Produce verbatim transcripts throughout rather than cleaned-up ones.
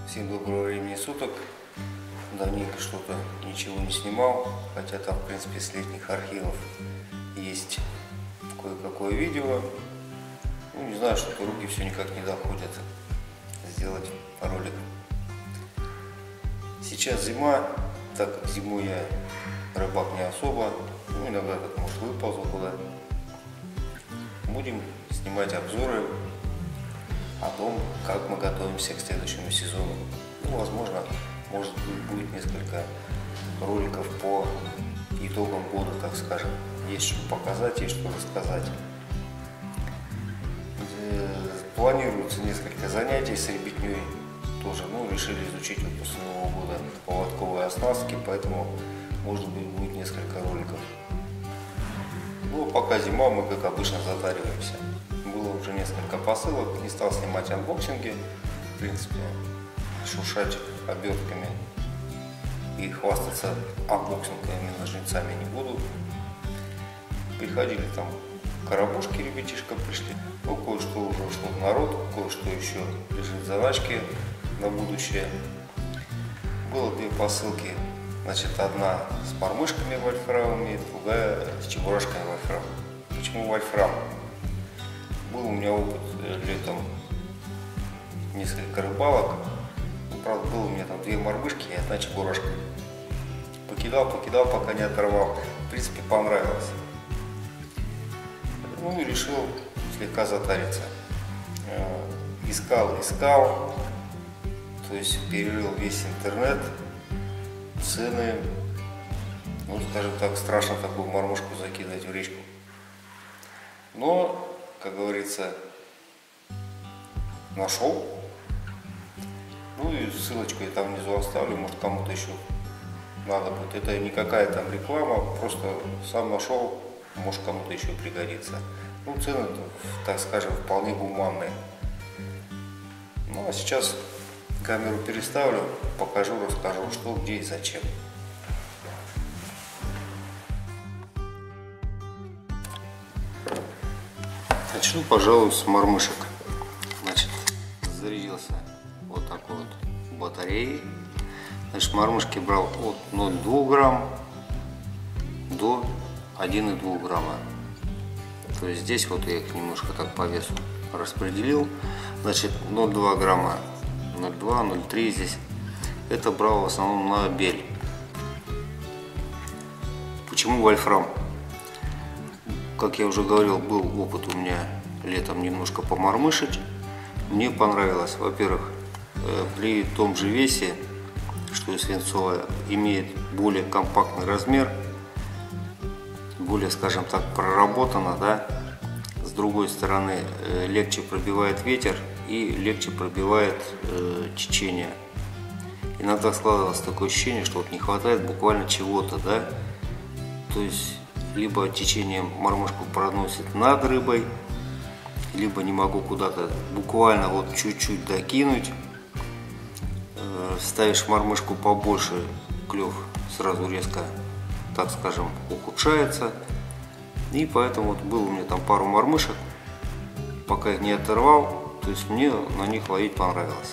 Всем доброго времени суток. Давненько что-то ничего не снимал, хотя там в принципе с летних архивов есть кое-какое видео. Ну, не знаю, что-то руки все никак не доходят сделать ролик. Сейчас зима, так как зимой я рыбак не особо, ну иногда так может выползу куда. Будем снимать обзоры о том, как мы готовимся к следующему сезону. Ну, возможно, может быть, будет несколько роликов по итогам года, так скажем. Есть что показать, есть что рассказать. Планируется несколько занятий с ребятней. Тоже, ну, решили изучить вот после Нового года поводковые оснастки, поэтому, может быть, будет несколько роликов. Ну, пока зима, мы, как обычно, затариваемся. Было уже несколько посылок, не стал снимать анбоксинги, в принципе, шуршать обертками и хвастаться анбоксинговыми ножницами не буду. Приходили там коробушки, ребятишка пришли, ну, кое-что уже ушло в народ, кое-что еще лежит в заначке на будущее. Было две посылки, значит, одна с мормышками вольфрамовыми, другая с чебурашками вольфрамовыми. Почему вольфрам? Был у меня опыт летом, несколько рыбалок. Ну, правда, было у меня там две мормышки и одна чебурашка. Покидал, покидал, пока не оторвал. В принципе, понравилось. Ну и решил слегка затариться. Искал, искал. То есть перерыл весь интернет, цены. Ну, скажем так, страшно такую мормышку закидывать в речку. Но, как говорится, нашел. Ну и ссылочку я там внизу оставлю, может кому-то еще надо будет. Это не какая там реклама, просто сам нашел, может кому-то еще пригодится. Ну, цены, так скажем, вполне гуманные. Ну а сейчас камеру переставлю, покажу, расскажу, что, где и зачем. Начну, пожалуй, с мормышек. Значит, зарядился вот такой вот батареей. Значит, мормышки брал от ноль целых двух грамм до одного целых двух грамма. То есть здесь вот я их немножко так по весу распределил. Значит, ноль целых два грамма, ноль целых два, ноль целых три здесь. Это брал в основном на бель. Почему вольфрам? Как я уже говорил, был опыт у меня летом немножко помормышить. Мне понравилось. Во-первых, при том же весе, что и свинцовая, имеет более компактный размер, более, скажем так, проработано, да. С другой стороны, легче пробивает ветер и легче пробивает э, течение. Иногда складывалось такое ощущение, что вот не хватает буквально чего-то, да. То есть либо течением мормышку проносит над рыбой, либо не могу куда-то буквально вот чуть-чуть докинуть. Ставишь мормышку побольше, клев сразу резко, так скажем, ухудшается. И поэтому вот было у меня там пару мормышек, пока их не оторвал, то есть мне на них ловить понравилось.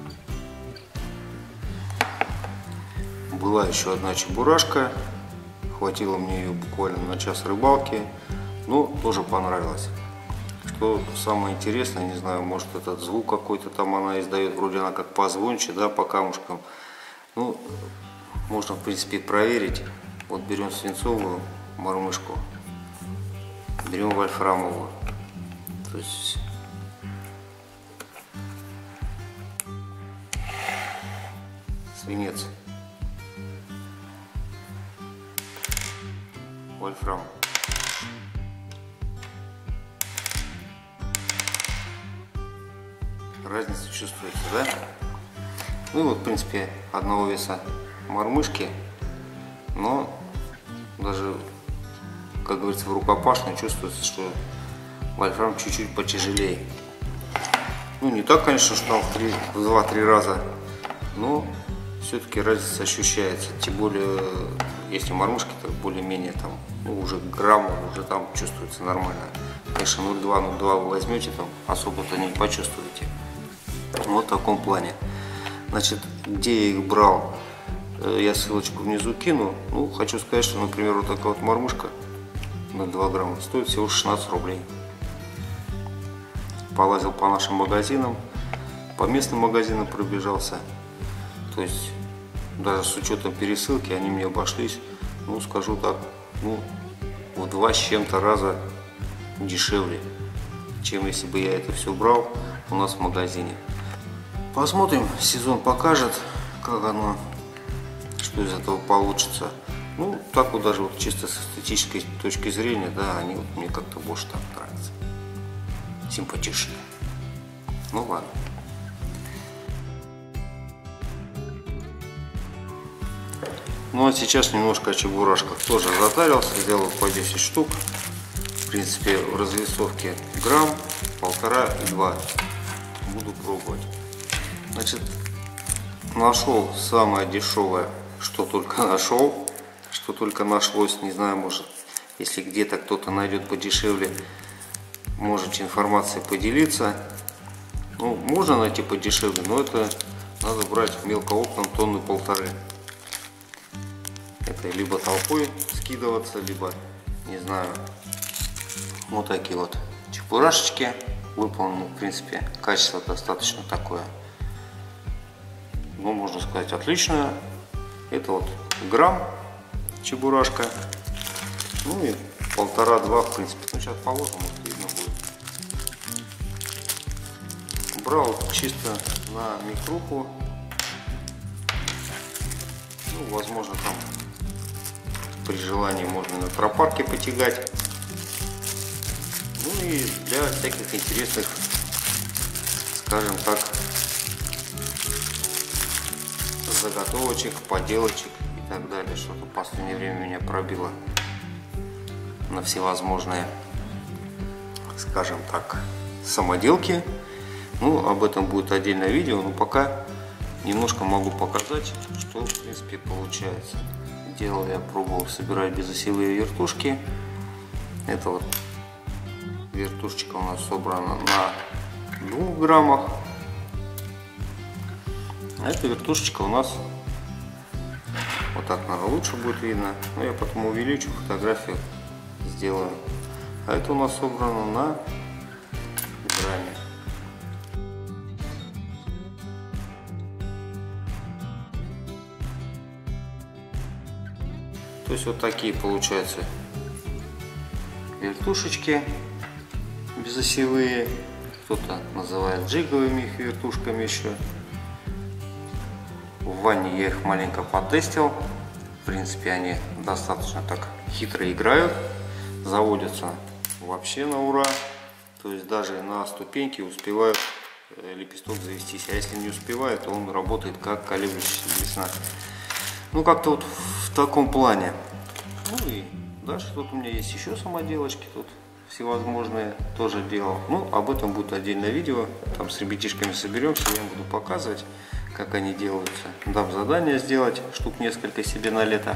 Была еще одна чебурашка. Хватило мне ее буквально на час рыбалки, но тоже понравилось. Что самое интересное, не знаю, может этот звук какой-то там она издает, вроде она как позвонче, да, по камушкам. Ну, можно в принципе проверить. Вот берем свинцовую мормышку, берем вольфрамовую. То есть свинец. Вольфрам. Разница чувствуется, да? Ну и вот, в принципе, одного веса мормышки, но даже, как говорится, в рукопашной чувствуется, что вольфрам чуть-чуть потяжелее. Ну, не так, конечно, что там в два-три раза, но все-таки разница ощущается. Тем более, если мормышки, так более-менее там, ну, уже грамм, уже там чувствуется нормально. Конечно, ноль целых два, ноль целых два вы возьмете, там особо-то не почувствуете. Вот в таком плане. Значит, где я их брал, я ссылочку внизу кину. Ну, хочу сказать, что, например, вот такая вот мормышка на два грамма стоит всего шестнадцать рублей. Полазил по нашим магазинам, по местным магазинам пробежался. То есть, даже с учетом пересылки они мне обошлись, ну, скажу так, ну, в два с чем-то раза дешевле, чем если бы я это все брал у нас в магазине. Посмотрим, сезон покажет, как оно, что из этого получится. Ну, так вот даже вот чисто с эстетической точки зрения, да, они вот мне как-то больше так нравятся. Симпатичнее. Ну ладно. Ну а сейчас немножко о чебурашках. Тоже затарился, сделал по десять штук. В принципе, в развесовке грамм, полтора и два. Буду пробовать. Значит, нашел самое дешевое, что только нашел, что только нашлось. Не знаю, может, если где-то кто-то найдет подешевле, можете информацией поделиться. Ну, можно найти подешевле, но это надо брать мелкооптом тонны полторы. Это либо толпой скидываться, либо, не знаю, вот такие вот чебурашечки. Выполнены, в принципе, качество достаточно такое, ну, можно сказать, отличное. Это вот грамм чебурашка. Ну и полтора-два, в принципе. Ну, сейчас положим, вот видно будет. Брал чисто на микруху. Ну, возможно, там при желании можно на тропарке потягать. Ну и для всяких интересных, скажем так, заготовочек, поделочек и так далее. Что-то в последнее время меня пробило на всевозможные, скажем так, самоделки. Ну, об этом будет отдельное видео, но пока немножко могу показать, что в принципе получается. Делал я, пробовал собирать безосевые вертушки. Это вот вертушечка у нас собрана на двух граммах. А эта вертушечка у нас вот так, наверное, лучше будет видно. Но я потом увеличу фотографию, сделаю. А это у нас собрано на грамме. То есть вот такие получаются вертушечки безосевые. Кто-то называет джиговыми их вертушками еще. В ванне я их маленько потестил. В принципе, они достаточно так хитро играют. Заводятся вообще на ура. То есть даже на ступеньке успевают лепесток завестись. А если не успевает, то он работает как колеблющаяся блесна. Ну, как-то вот в таком плане. Ну и дальше тут у меня есть еще самоделочки. Тут всевозможные тоже делал. Ну, об этом будет отдельное видео. Там с ребятишками соберемся, я им буду показывать, как они делаются. Дам задание сделать штук несколько себе на лето.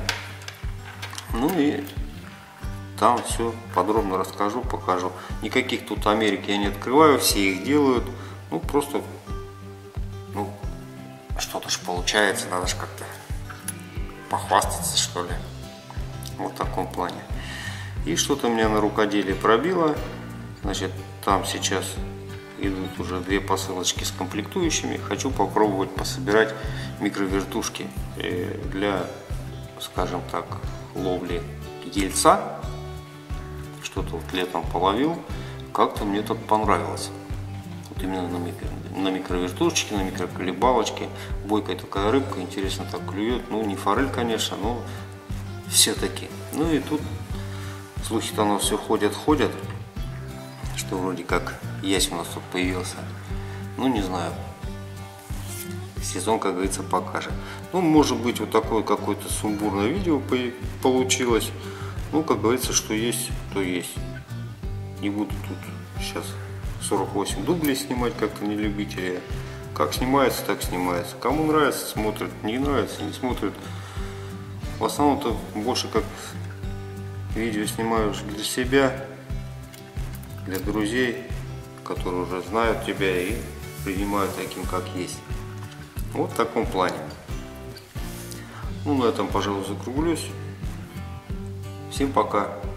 Ну и там все подробно расскажу, покажу. Никаких тут Америки я не открываю, все их делают. Ну, просто, ну, что-то ж получается, надо же как-то похвастаться, что ли. Вот в таком плане. И что-то меня на рукоделие пробило. Значит, там сейчас идут уже две посылочки с комплектующими. Хочу попробовать пособирать микровертушки для, скажем так, ловли ельца. Что-то вот летом половил. Как-то мне так понравилось. Вот именно на, микро, на микровертушечке, на микроколебалочке. Бойкая такая рыбка, интересно так клюет. Ну, не форель, конечно, но все-таки. Ну и тут слухи-то у нас все ходят-ходят, что вроде как ясь у нас тут появился. Ну, не знаю. Сезон, как говорится, покажет. Ну, может быть, вот такое какое-то сумбурное видео получилось. Ну, как говорится, что есть, то есть. Не буду тут сейчас сорок восемь дублей снимать, как-то не любители. Как снимается, так снимается. Кому нравится, смотрит. Не нравится, не смотрит. В основном-то больше как видео снимаю для себя, для друзей, которые уже знают тебя и принимают таким, как есть. Вот в таком плане. Ну, на этом, пожалуй, закруглюсь. Всем пока.